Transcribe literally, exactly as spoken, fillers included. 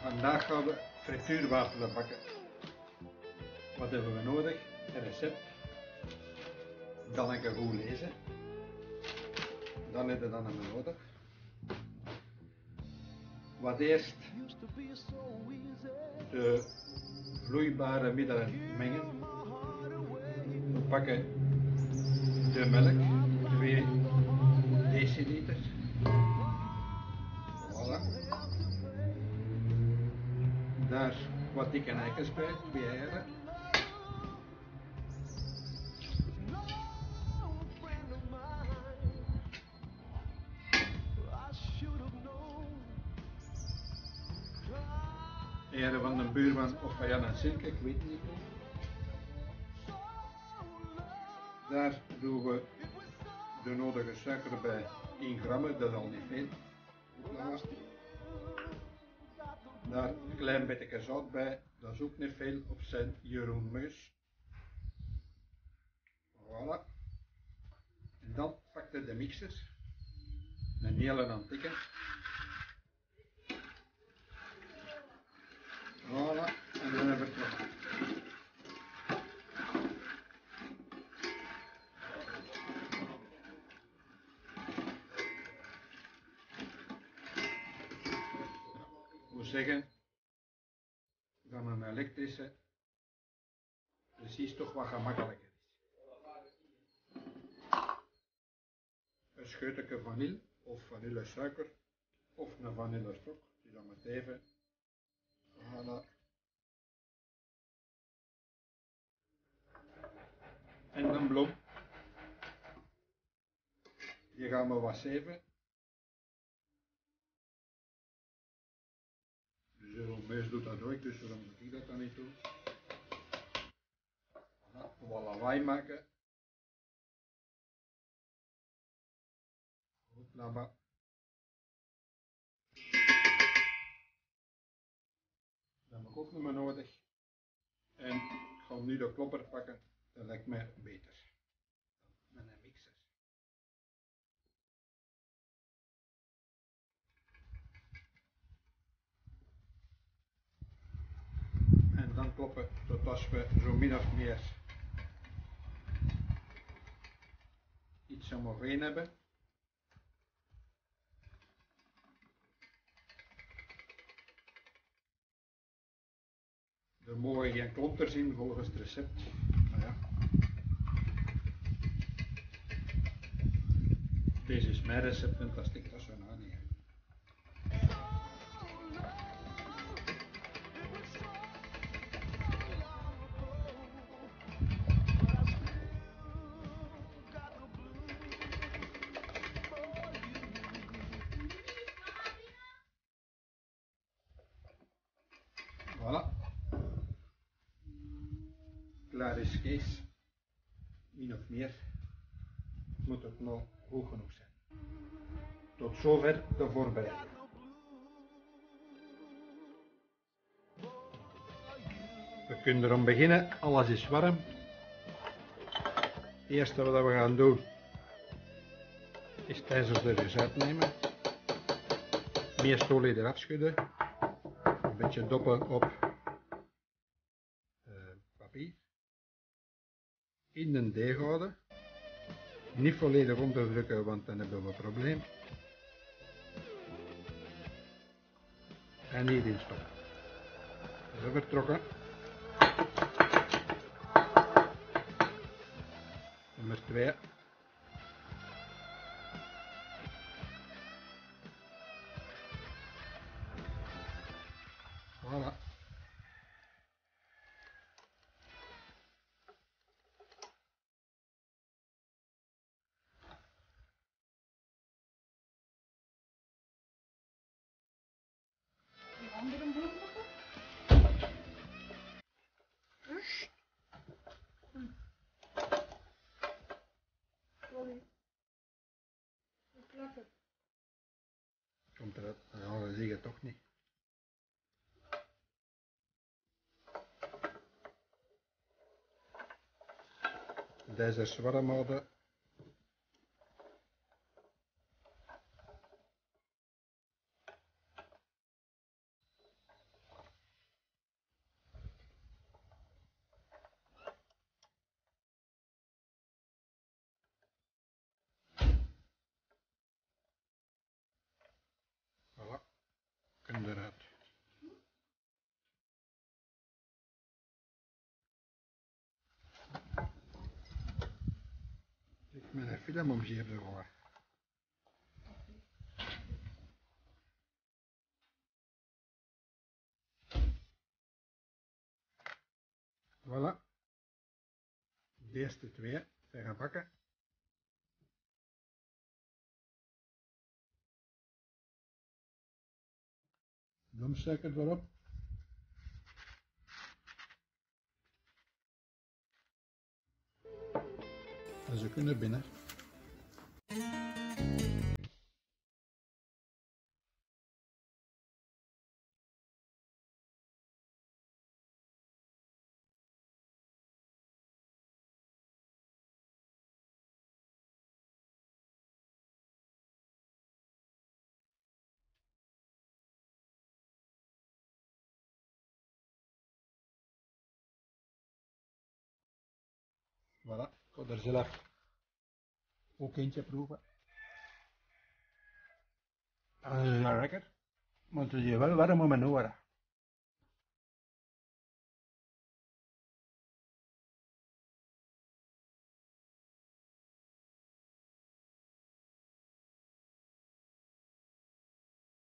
Vandaag gaan we frituurwafelen bakken. Wat hebben we nodig? Een recept. Dan een keer goed lezen. Dan hebben we dan hebben we nodig. Wat eerst de vloeibare middelen mengen. We pakken de melk, twee deciliter. Voilà. Daar wat dikke eikens bij, twee eieren. Eieren van de buurman of van Jan en Silke, ik weet niet meer. Daar doen we de nodige suiker bij, tien gram, dat is al niet veel. Daar een klein beetje zout bij, dat is ook niet veel, op zijn Jeroen Meus. Voilà. En dan pak je de mixer, een hele antieke. Voilà, en dan hebben we het nog. Ik moet zeggen, van een elektrische precies toch wat gemakkelijker is. Een scheutje vanille of vanillesuiker of een vanillestok, die dan met even. Voilà. En een bloem. Die gaan we wat zeven. Dus Jeroen Meus doet dat ook, dus waarom moet ik dat dan niet doen? Voilà. Wat lawaai maken. Hoplaba. Dat heb ik ook niet meer nodig. En ik ga nu de klopper pakken, dat lijkt mij beter. Met een mixer. En dan kloppen tot als we zo min of meer iets homogeen hebben. Er mogen geen klonters in volgens het recept. Nou ja. Deze is mijn recept en dat stikt dat zo na niet. Voilà. Klaar is Kees. Min of meer moet het nog goed genoeg zijn. Tot zover de voorbereiding. We kunnen erom beginnen, alles is warm. Het eerste wat we gaan doen is tijdens de rus uitnemen. Meest olie eraf schudden. Een beetje doppen op uh, papier. In een deeg houden. Niet volledig onderdrukken, want dan hebben we een probleem. En hierin stoppen. Dat is vertrokken. Nummer twee. Voilà. Andere bloemkoeken? Hm? Hm. Sorry. Ik klap het. Komt eruit. Ja, dat zie je toch niet. Deze is warm houden. hem eruit. Ik met een film omgeven ervoor. Voilà. De eerste twee verre bakken. Bloemsuiker erop. En ze kunnen binnen. Voilà, ik ga er zelf ook eentje proeven. En dat is wel lekker, maar het is hier wel warm om mijn oren.